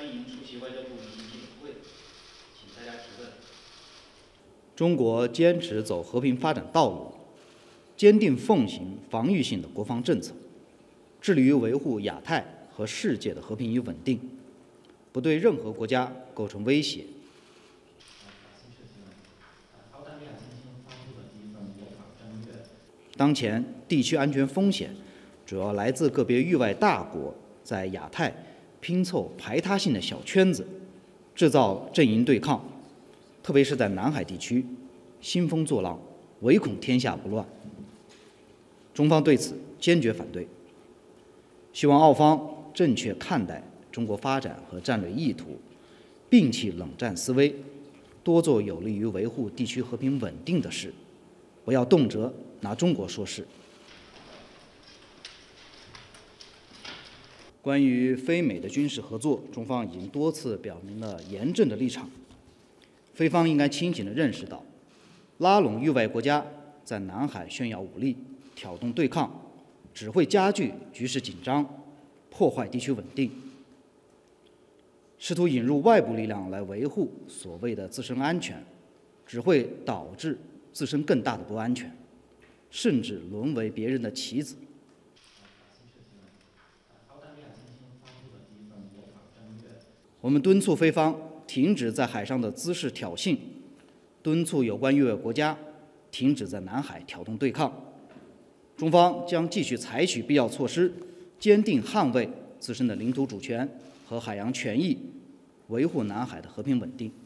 欢迎出席外交部例行记者会，请大家提问。 中国坚持走和平发展道路，坚定奉行防御性的国防政策，致力于维护亚太和世界的和平与稳定，不对任何国家构成威胁。当前地区安全风险主要来自个别域外大国在亚太拼凑排他性的小圈子，制造阵营对抗，特别是在南海地区兴风作浪，唯恐天下不乱。中方对此坚决反对，希望澳方正确看待中国发展和战略意图，摒弃冷战思维，多做有利于维护地区和平稳定的事，不要动辄拿中国说事。关于非美的军事合作，中方已经多次表明了严正的立场。菲方应该清醒地认识到，拉拢域外国家在南海炫耀武力、挑动对抗，只会加剧局势紧张，破坏地区稳定。试图引入外部力量来维护所谓的自身安全，只会导致自身更大的不安全，甚至沦为别人的棋子。我们敦促菲方停止在海上的滋事挑衅，敦促有关域外国家停止在南海挑动对抗。中方将继续采取必要措施，坚定捍卫自身的领土主权和海洋权益，维护南海的和平稳定。